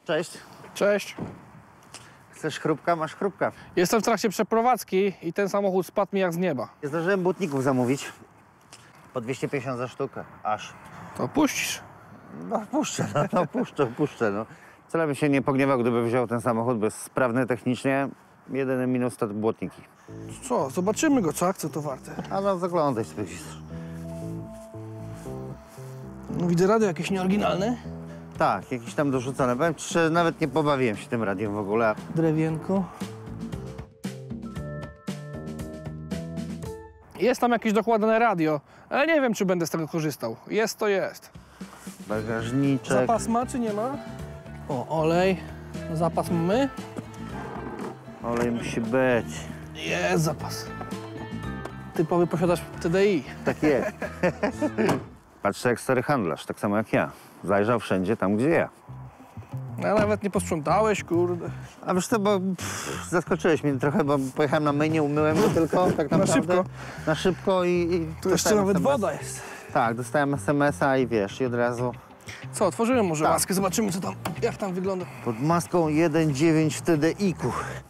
Cześć. Cześć. Chcesz chrupka? Masz chrupka. Jestem w trakcie przeprowadzki i ten samochód spadł mi jak z nieba. Nie zdążyłem błotników zamówić. Po 250 za sztukę. Aż. To puścisz. No puszczę, puszczę. No. Wcale bym się nie pogniewał, gdyby wziął ten samochód, bo jest sprawny technicznie. Jedyny minus to błotniki. Co? Zobaczymy go, co akcja to warte. A no zaglądaj sobie. No, widzę radio jakieś nieoryginalne. Tak, jakiś tam dorzucony. Powiem ci, że nawet nie pobawiłem się tym radiem w ogóle. Drewienko. Jest tam jakieś dokładne radio, ale nie wiem, czy będę z tego korzystał. Jest to jest. Bagażniczek. Zapas ma, czy nie ma? O, olej. Zapas mamy. Olej musi być. Jest zapas. Typowy posiadacz TDI. Tak jest. Patrzę jak stary handlarz, tak samo jak ja. Zajrzał wszędzie tam, gdzie ja. A nawet nie posprzątałeś, kurde. A wiesz co, bo zaskoczyłeś mnie trochę, bo pojechałem na myjnie, umyłem go tylko tak naprawdę. szybko. Na szybko i Tu jeszcze nawet woda jest. Tak, dostałem SMS-a i wiesz, i od razu Co, otworzymy może Tak. maskę, zobaczymy co tam, jak tam wygląda. pod maską 1.9 w TDI-ku.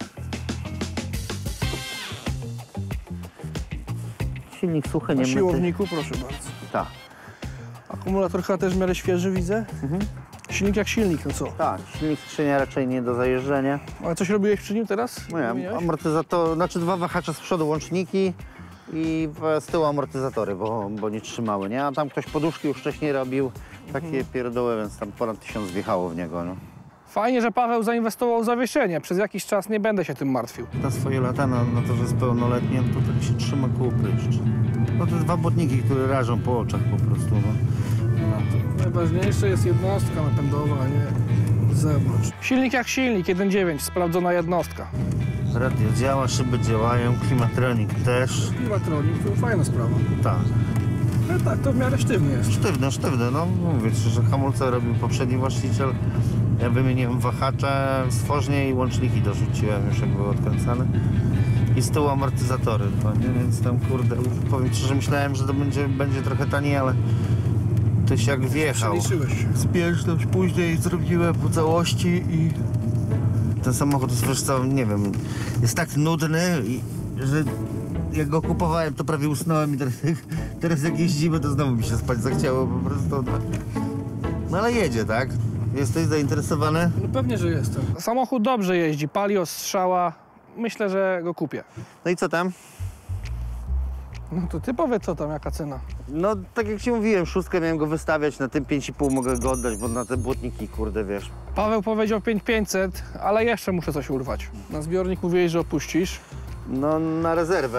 Silnik suchy, nie Na myty. siłowniku, proszę bardzo. Tak, Akumulator chyba też w miarę świeży, widzę. Silnik jak silnik, no co? tak. Silnik skrzynia raczej nie do zajeżdżenia. Ale coś robiłeś przy nim teraz? No ja, Wymieniałeś? amortyzator, znaczy dwa wahacze z przodu, łączniki i z tyłu amortyzatory, bo nie trzymały, nie? A tam ktoś poduszki już wcześniej robił, takie pierdoły, więc tam ponad 1000 wjechało w niego, no. Fajnie, że Paweł zainwestował w zawieszenie. Przez jakiś czas nie będę się tym martwił. Na swoje lata, na to, że jest pełnoletnie, to tak się trzyma kupy jeszcze. No te dwa błotniki, które rażą po oczach po prostu, no. Najważniejsze jest jednostka napędowa, a nie zewnątrz. Silnik jak silnik, 1.9, sprawdzona jednostka. Radio działa, szyby działają, klimatronik też. Klimatronik, to fajna sprawa. Tak. Ale tak, to w miarę sztywny jest. Sztywny, no mówię ci, że hamulce robił poprzedni właściciel. Ja wymieniłem wahacze, stworznie i łączniki dorzuciłem już jak były odkręcane. I z tyłu amortyzatory, no, nie? Więc tam kurde, powiem ci, że myślałem, że to będzie trochę taniej, ale tyś jak wjechał. Przeliczyłeś się. Spieszność później zrobiłem po całości i ten samochód jest, wiesz co, nie wiem, jest tak nudny, że jak go kupowałem, to prawie usnąłem i teraz jak jeździmy, to znowu mi się spać zachciało po prostu. No ale jedzie, tak? Jesteś zainteresowany? No pewnie, że jestem. Samochód dobrze jeździ, pali ostrzała. Myślę, że go kupię. No i co tam? No to ty powiedz co tam, jaka cena. No tak jak ci mówiłem, szóstkę miałem go wystawiać, na tym 5,5 mogę go oddać, bo na te błotniki, kurde, wiesz. Paweł powiedział 5500, ale jeszcze muszę coś urwać. Na zbiornik mówiłeś, że opuścisz. No na rezerwę.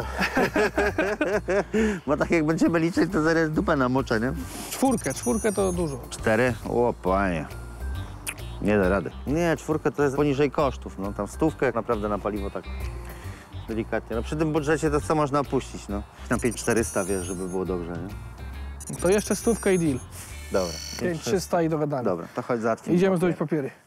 Bo tak jak będziemy liczyć, to zaraz dupę namoczę, nie? Czwórkę to dużo. 4? O, panie. Nie da rady. Nie, 4 to jest poniżej kosztów, no tam 100 naprawdę na paliwo tak delikatnie. No przy tym budżecie to co można opuścić, no. Na 5400, wiesz, żeby było dobrze, nie? To jeszcze 100 i deal. Dobra. 5300 i dogadania. Dobra, to chodź załatwimy. Idziemy zrobić papiery.